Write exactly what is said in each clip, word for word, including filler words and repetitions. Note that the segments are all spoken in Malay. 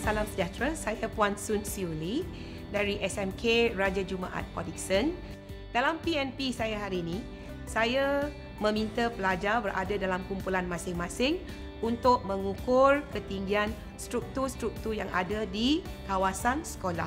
salam sejahtera. Saya Puan Sun Siuli dari S M K Raja Jumaat Port Dickson. Dalam P N P saya hari ini, saya meminta pelajar berada dalam kumpulan masing-masing untuk mengukur ketinggian struktur-struktur yang ada di kawasan sekolah.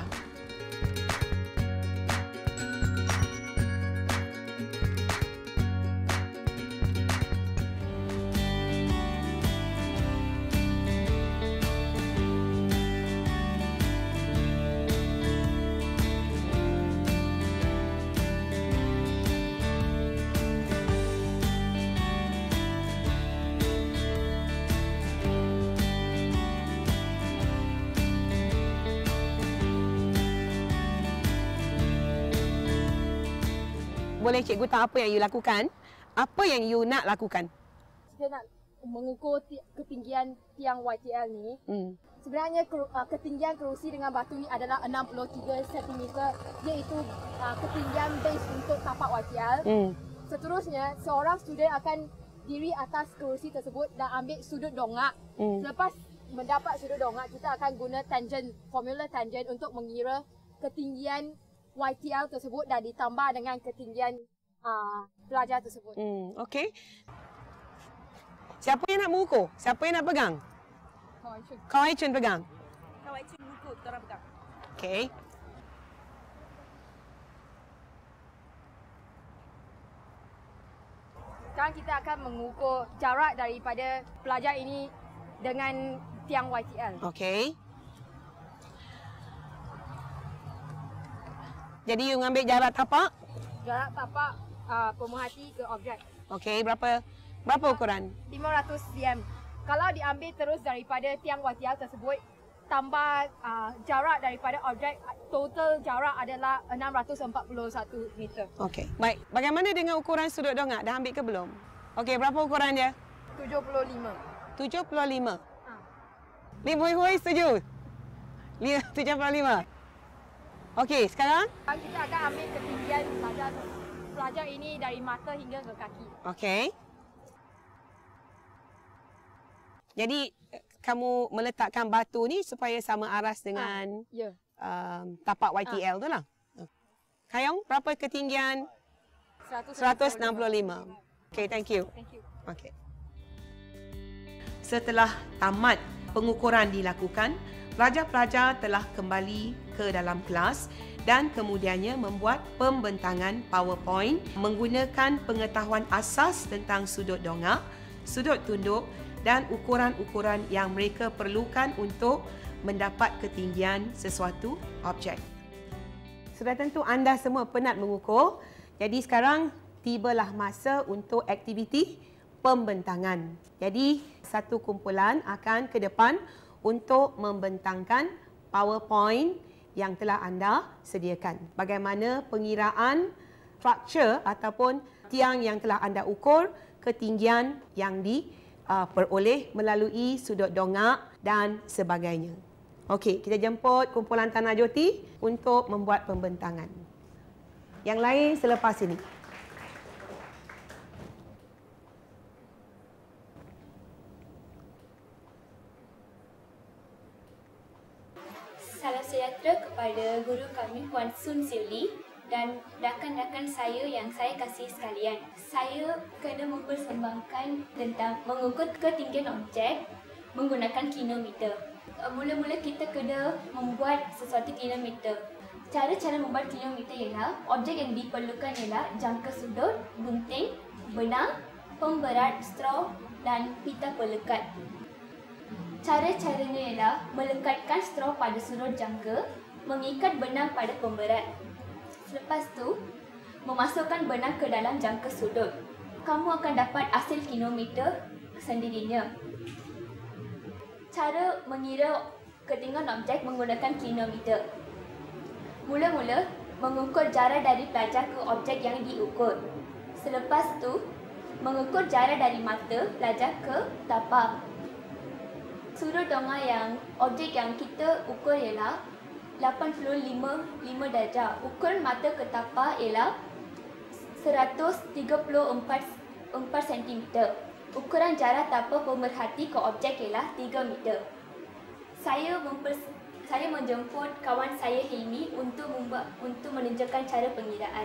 Boleh cikgu tahu apa yang you lakukan? Apa yang you nak lakukan? Saya nak mengukur ketinggian tiang Y T L ni. Hmm. Sebenarnya ketinggian kerusi dengan batu ni adalah enam puluh tiga sentimeter, iaitu ketinggian base untuk tapak Y T L. Hmm. Seterusnya, seorang student akan diri atas kerusi tersebut dan ambil sudut dongak. Hmm. Selepas mendapat sudut dongak, kita akan guna tangent, formula tangent untuk mengira ketinggian Y T L tersebut dan ditambah dengan ketinggian uh, pelajar tersebut. Hmm, okey. Siapa yang nak mengukur? Siapa yang nak pegang? Kau Aichun. Kau Aichun pegang. Kau Aichun mengukur, kita orang pegang. Okey. Sekarang kita akan mengukur jarak daripada pelajar ini dengan tiang Y T L. Okey. Jadi you mengambil jarak tapak? Jarak tapak uh, pemerhati ke objek. Okey, berapa berapa ukuran? lima ratus cm. Kalau diambil terus daripada tiang Y T L tersebut, tambah uh, jarak daripada objek, total jarak adalah enam ratus empat puluh satu meter. Okey, baik. Bagaimana dengan ukuran sudut dongak? Dah ambil ke belum? Okey, berapa ukuran dia? tujuh puluh lima. tujuh puluh lima? Ha. Lim Hui Hui setuju? tujuh puluh lima? Okey, sekarang? Kita akan ambil ketinggian pelajar, pelajar ini dari mata hingga ke kaki. Okey. Jadi, kamu meletakkan batu ni supaya sama aras dengan ha, yeah. um, tapak Y T L ha. tu lah. Kayong, berapa ketinggian? seratus enam puluh lima. Okey, thank you. Thank you. Okey. Setelah tamat pengukuran dilakukan, pelajar-pelajar telah kembali ke dalam kelas dan kemudiannya membuat pembentangan PowerPoint menggunakan pengetahuan asas tentang sudut dongak, sudut tunduk dan ukuran-ukuran yang mereka perlukan untuk mendapat ketinggian sesuatu objek. Sudah tentu anda semua penat mengukur, jadi sekarang tibalah masa untuk aktiviti pembentangan. Jadi satu kumpulan akan ke depan untuk membentangkan PowerPoint yang telah anda sediakan. Bagaimana pengiraan struktur ataupun tiang yang telah anda ukur, ketinggian yang diperoleh melalui sudut dongak dan sebagainya. Okey, kita jemput kumpulan Tanah Joti untuk membuat pembentangan. Yang lain selepas ini. Salam sejahtera kepada guru kami Puan Sun Siuli dan rakan-rakan saya yang saya kasih sekalian. Saya kena mempersembahkan tentang mengukur ketinggian objek menggunakan kilometer. Mula-mula kita kena membuat sesuatu kilometer. Cara-cara membuat kilometer ialah objek yang diperlukan ialah jangka sudut, gunting, benang, pemberat, straw dan pita pelekat. Cara-caranya ialah melekatkan straw pada sudut jangka, mengikat benang pada pemberat. Selepas tu, memasukkan benang ke dalam jangka sudut. Kamu akan dapat hasil kilometer sendirinya. Cara mengira ketinggian objek menggunakan kilometer. Mula-mula, mengukur jarak dari pelajar ke objek yang diukur. Selepas tu, mengukur jarak dari mata pelajar ke tapak. Sudut dongak yang objek yang kita ukur ialah lapan puluh lima darjah. Ukuran mata ke tapak ialah seratus tiga puluh empat sentimeter. Ukuran jarak tapak pemerhati ke objek ialah tiga meter. Saya mempers saya menjemput kawan saya Hilmi untuk membuat untuk menunjukkan cara pengiraan.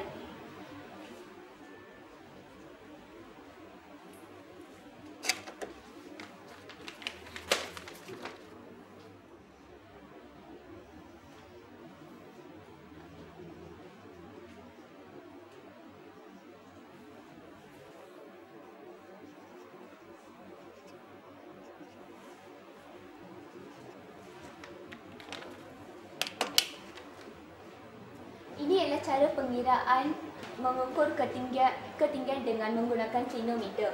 Ini adalah cara pengiraan mengukur ketinggian, ketinggian dengan menggunakan klinometer.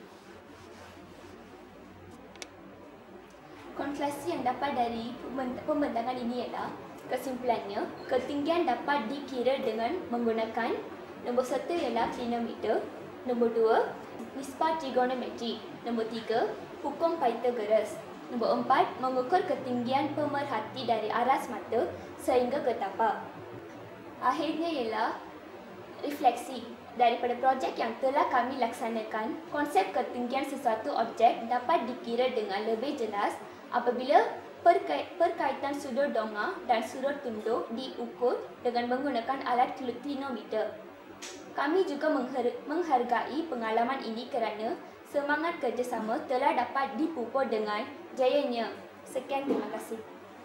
Konklusi yang dapat dari pembentangan ini ialah, kesimpulannya, ketinggian dapat dikira dengan menggunakan nombor satu ialah klinometer, nombor dua, nisbah trigonometri, nombor tiga, hukum Pythagoras, nombor empat, mengukur ketinggian pemerhati dari aras mata sehingga ke tapak. Akhirnya ialah refleksi. Daripada projek yang telah kami laksanakan, konsep ketinggian sesuatu objek dapat dikira dengan lebih jelas apabila perkait, perkaitan sudut dongak dan sudut tunduk diukur dengan menggunakan alat klinometer. Kami juga menghargai pengalaman ini kerana semangat kerjasama telah dapat dipupuk dengan jayanya. Sekian, terima kasih.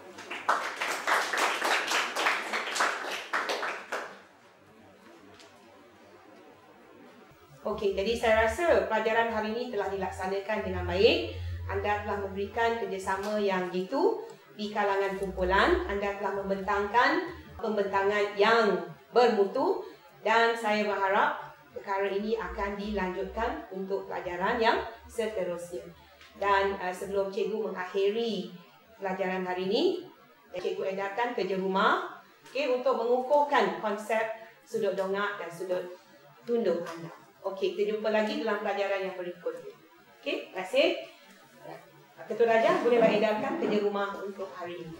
Okey, jadi saya rasa pelajaran hari ini telah dilaksanakan dengan baik. Anda telah memberikan kerjasama yang jitu di kalangan kumpulan. Anda telah membentangkan pembentangan yang bermutu dan saya berharap perkara ini akan dilanjutkan untuk pelajaran yang seterusnya. Dan uh, sebelum cikgu mengakhiri pelajaran hari ini, cikgu edarkan kerja rumah okay, untuk mengukuhkan konsep sudut dongak dan sudut tunduk anda. Okey, kita jumpa lagi dalam pelajaran yang berikutnya. Okey, terima kasih. Ketua Raja boleh edarkan kerja rumah untuk hari ini.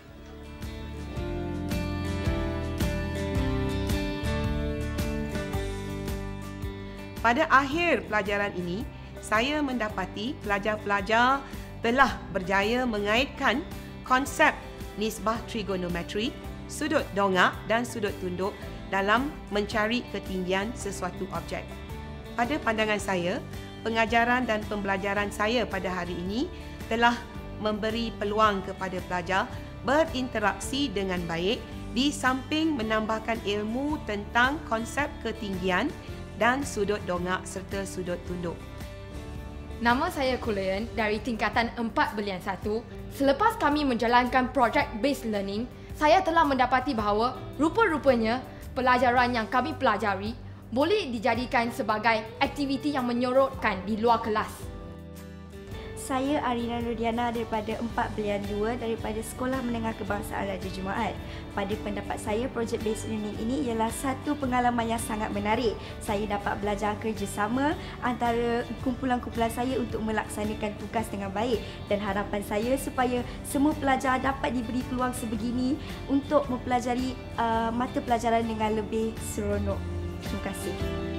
Pada akhir pelajaran ini, saya mendapati pelajar-pelajar telah berjaya mengaitkan konsep nisbah trigonometri, sudut dongak dan sudut tunduk dalam mencari ketinggian sesuatu objek. Pada pandangan saya, pengajaran dan pembelajaran saya pada hari ini telah memberi peluang kepada pelajar berinteraksi dengan baik di samping menambahkan ilmu tentang konsep ketinggian dan sudut dongak serta sudut tunduk. Nama saya Kulian dari tingkatan empat Belian satu. Selepas kami menjalankan project based learning, saya telah mendapati bahawa rupa-rupanya pelajaran yang kami pelajari boleh dijadikan sebagai aktiviti yang menyorotkan di luar kelas. Saya Arina Nurdiana daripada empat Belian dua daripada Sekolah Menengah Kebangsaan Raja Jumaat. Pada pendapat saya, project based learning ini ialah satu pengalaman yang sangat menarik. Saya dapat belajar kerjasama antara kumpulan-kumpulan saya untuk melaksanakan tugas dengan baik dan harapan saya supaya semua pelajar dapat diberi peluang sebegini untuk mempelajari uh, mata pelajaran dengan lebih seronok. Terima kasih.